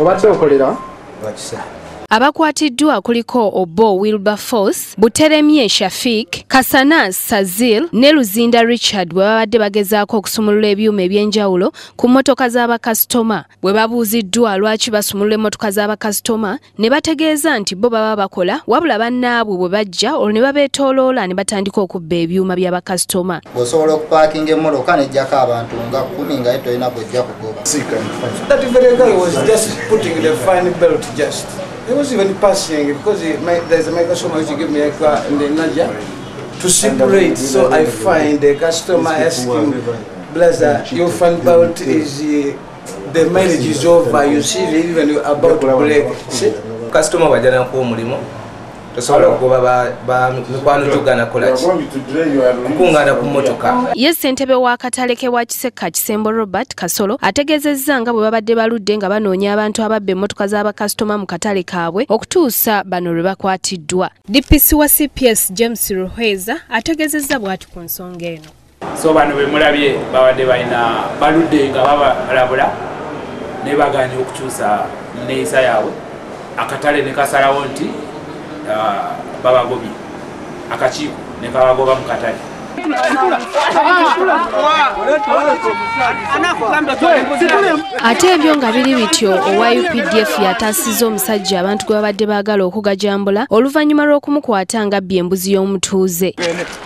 obadde okolera abakwatiddwa kuliko Obo Wilberforce, Buteremye Shafik, Kasana Sazil ne Luzinda Richard bwe babadde bagezaako okusumulula ebyuma ebyenjawulo ku mmotoka z'abakasitoma. Bwe babuuziddwa lwaki basumulula emmotoka z'abakasitoma ne bategeeza nti bo baba bakola wabula bannaabwe bwe bajja olwo ne babeetooloola ne batandika okubba ebyuma by'abakasitoma. Osobola okupaakinga emmotoka n'ejjako abantu nga 10 nga tolina bw'ojja kugoba. He was even passing because there's a customer who give me a car and then Nadia to separate. So I find the customer asking, Blazer, your fan belt is the mileage is over. You see, even you're about to break. Customer wajana ko mulimo. Tosobola okugoba mikwano tugana kolaki kungana ku mmotoka. Ye ssentebe wa katale ke wa Kiseka Kisembo Robert Kasolo ategezezza nga bwe babadde baludde nga banoonya abantu ababba emmotoka z'abakasitoma mu katale kaabwe okutuusa bano lwe bakwatiddwa. DPC wa CPS James Ruheza ategezezza bw'ati ku nsonga eno. So bano bwe mulabye babadde balina baludde nga babalabula ne bagaanye okukyusa neeyisa yaabwe akatale ne kasalawo nti babagobi akakiiko ne kabagoba mu katale. Ate ebyo nga biri bityo owa UPDF yataasizza omusajja abantu gwe babadde baagala okugajambula oluvannyuma lw'okumukwata nga abbye embuzi y'omutuuze.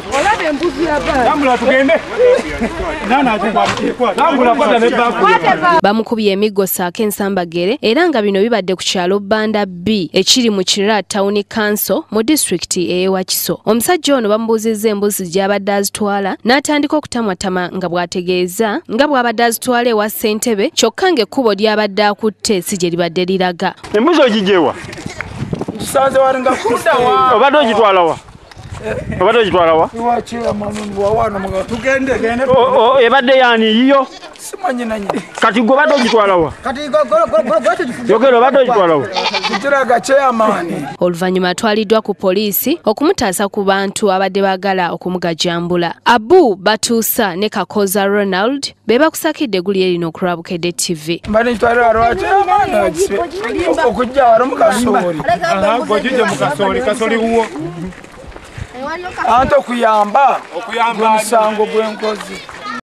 Bamukubye emiggo ssaako ensambagere era nga bino bibadde ku kyalo Banda B ekiri mu Kirala Town Council mu disitulikiti ey'e Wakiso. Omusajja ono bamubuuzizza embuzi gy'abadde azitwala n'atandika okutamwatama nga bw'ategeeza nga bw'abadde azitwala ewa ssentebe kyokka ng'ekkubo ly'abadde akutte si gye libadde liraga. Embuzi ogigyewa? Ngisanze wali nga kuddawa. Obadde ogitwala wa? Obadde ogitwala wa? Iwakira manu wawana mga tugende. Ebadde yaani yiyo? Simanyi nanyi. Kati gwe obadde ogitwala wa? Kati yogera obadde ogitwala wa? Kitiraga chairman. Oluvannyuma atwaliddwa ku poliisi okumutaasa ku bantu abadde baagala okumugajambula. Abu Batuusa ne Kakoza Ronald be bakusakidde eggulu erino ku Rwabukedde TV. Mbadde ntwalira lwa chairman okujja wano mu kasooli. Gw'ojjudde mu kasooli, kasooli wuwo. Anto okuyamba omusango gw'enkozi.